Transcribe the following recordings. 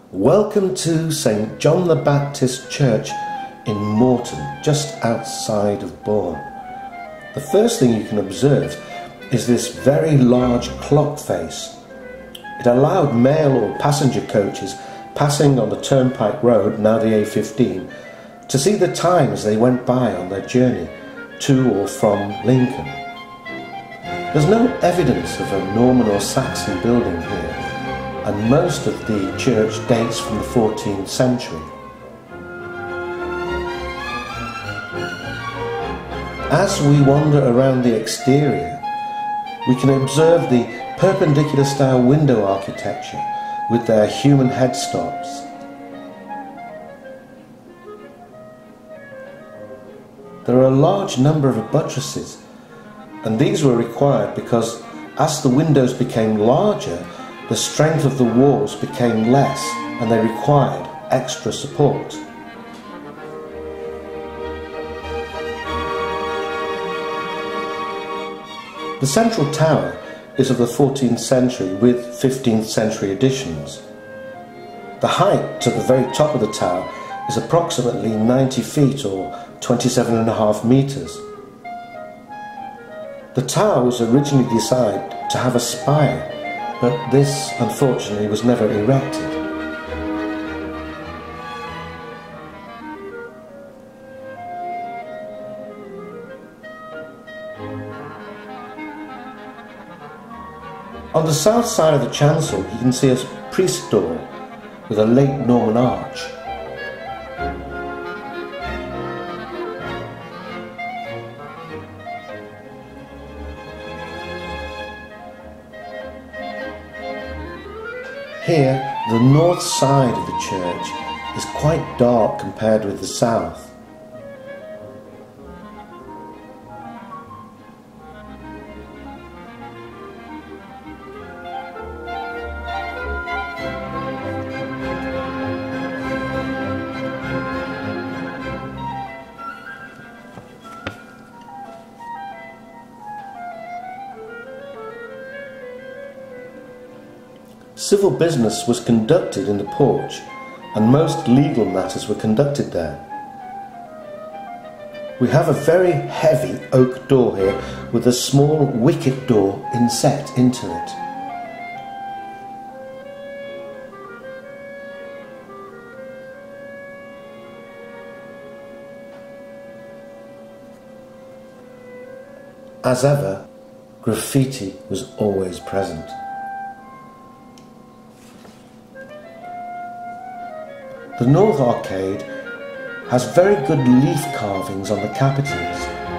Welcome to St. John the Baptist Church in Morton, just outside of Bourne. The first thing you can observe is this very large clock face. It allowed mail or passenger coaches passing on the Turnpike Road, now the A15, to see the time as they went by on their journey to or from Lincoln. There's no evidence of a Norman or Saxon building here, and most of the church dates from the 14th century. As we wander around the exterior, we can observe the perpendicular style window architecture with their human headstops. There are a large number of buttresses, and these were required because as the windows became larger, the strength of the walls became less and they required extra support. The central tower is of the 14th century with 15th century additions. The height to the very top of the tower is approximately 90 feet or 27.5 metres. The tower was originally designed to have a spire, but this unfortunately was never erected. On the south side of the chancel you can see a priest's door with a late Norman arch. Here, the north side of the church is quite dark compared with the south. Civil business was conducted in the porch, and most legal matters were conducted there. We have a very heavy oak door here with a small wicket door inset into it. As ever, graffiti was always present. The north arcade has very good leaf carvings on the capitals.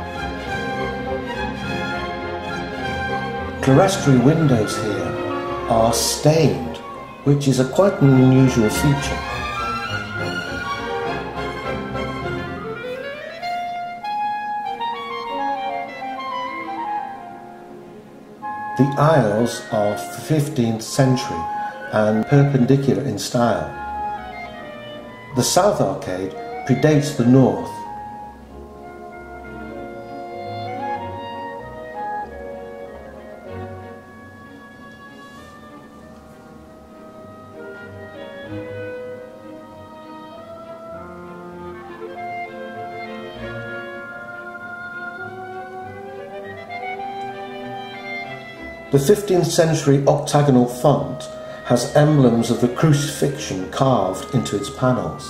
Clerestory windows here are stained, which is quite an unusual feature. The aisles are 15th century and perpendicular in style. The south arcade predates the north. The 15th century octagonal font has emblems of the crucifixion carved into its panels.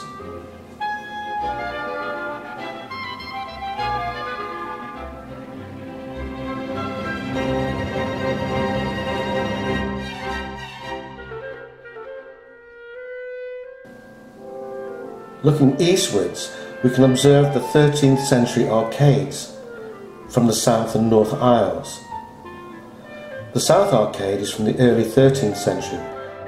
Looking eastwards, we can observe the 13th century arcades from the south and north aisles. The south arcade is from the early 13th century.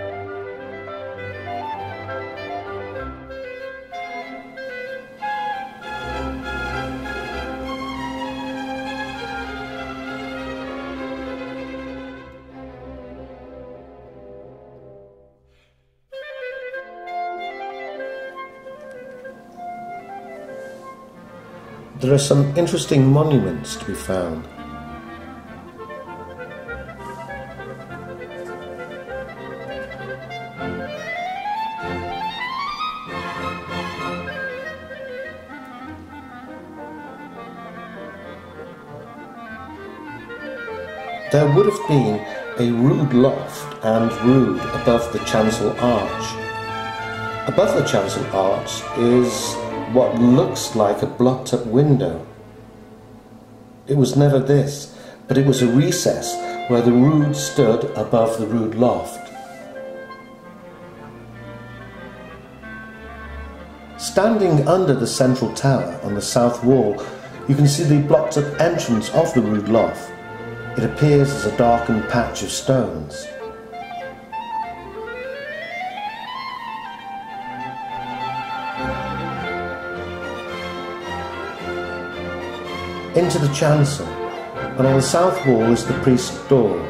There are some interesting monuments to be found. there would have been a rood loft and rood above the chancel arch. Above the chancel arch is what looks like a blocked up window. It was never this, but it was a recess where the rood stood above the rood loft. Standing under the central tower on the south wall, you can see the blocked up entrance of the rood loft. It appears as a darkened patch of stones. Into the chancel, and on the south wall is the priest's door.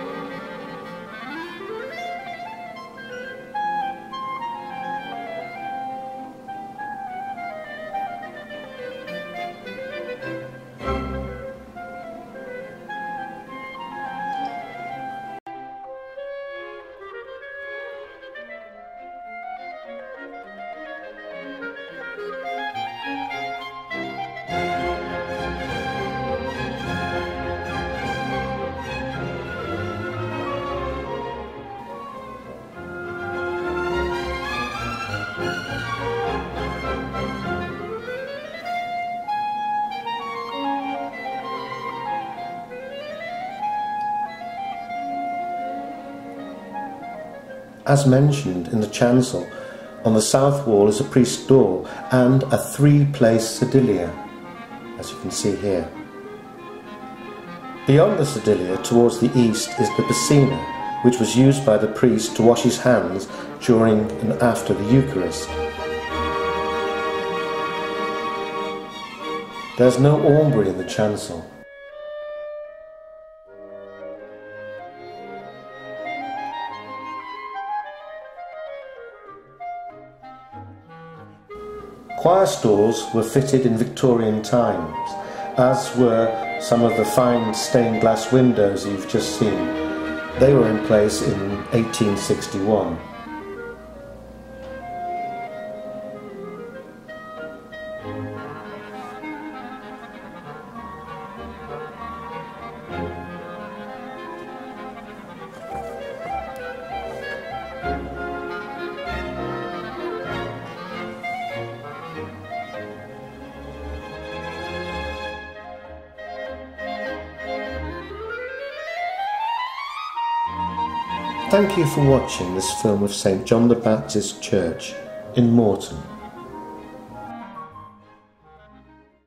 As mentioned in the chancel, on the south wall is a priest's door and a three-place sedilia, as you can see here. Beyond the sedilia, towards the east, is the piscina, which was used by the priest to wash his hands during and after the Eucharist. There's no aumbrey in the chancel. Choir stalls were fitted in Victorian times, as were some of the fine stained glass windows you've just seen. They were in place in 1861. Thank you for watching this film of St. John the Baptist Church in Morton.